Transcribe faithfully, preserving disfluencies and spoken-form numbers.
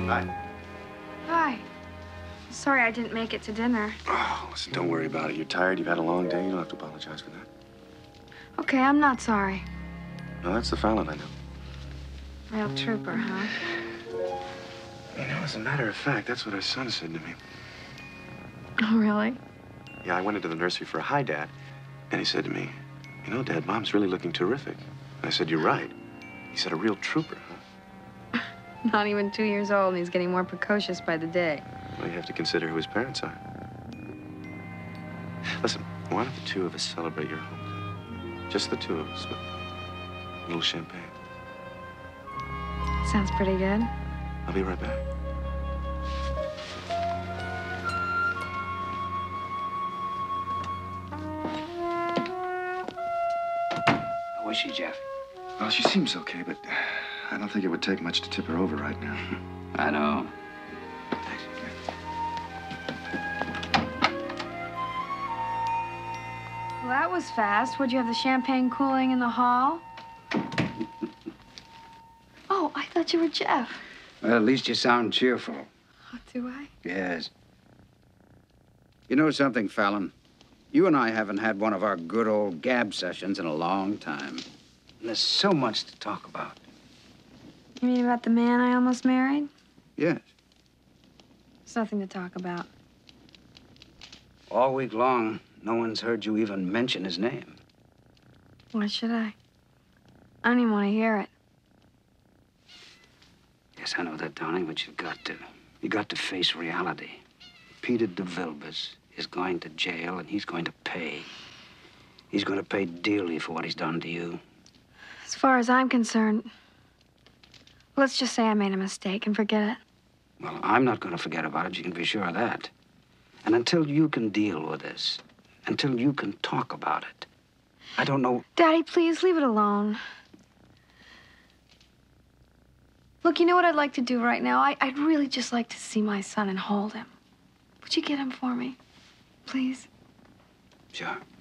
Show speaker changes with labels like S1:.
S1: Hi.
S2: Hi. Sorry I didn't make it to dinner.
S1: Oh, listen, don't worry about it. You're tired, you've had a long day. You don't have to apologize for that.
S2: Okay, I'm not sorry.
S1: No, that's the Fallon I know.
S2: Real trooper, huh?
S1: You know, as a matter of fact, that's what her son said to me.
S2: Oh, really?
S1: Yeah, I went into the nursery for a hi, Dad. And he said to me, you know, Dad, Mom's really looking terrific. And I said, you're right. He said, a real trooper, huh?
S2: Not even two years old, and he's getting more precocious by the day.
S1: Well, you have to consider who his parents are. Listen, why don't the two of us celebrate your homecoming? Just the two of us with a little champagne.
S2: Sounds pretty good.
S1: I'll be right back.
S3: How is she, Jeff?
S4: Well, she seems okay, but I don't think it would take much to tip her over right now.
S3: I know.
S4: Thanks.
S2: Well, that was fast. Would you have the champagne cooling in the hall? Oh, I thought you were Jeff.
S3: Well, at least you sound cheerful.
S2: Oh, do I?
S3: Yes. You know something, Fallon? You and I haven't had one of our good old gab sessions in a long time. And there's so much to talk about.
S2: You mean about the man I almost married?
S3: Yes.
S2: There's nothing to talk about.
S3: All week long, no one's heard you even mention his name.
S2: Why should I? I don't even want to hear it.
S3: Yes, I know that, darling, but you've got to. You got to face reality. Peter DeVilbiss is going to jail, and he's going to pay. He's going to pay dearly for what he's done to you.
S2: As far as I'm concerned, let's just say I made a mistake and forget it.
S3: Well, I'm not going to forget about it. You can be sure of that. And until you can deal with this, until you can talk about it, I don't know...
S2: Daddy, please leave it alone. Look, you know what I'd like to do right now? I, I'd really just like to see my son and hold him. Would you get him for me? Please?
S3: Sure.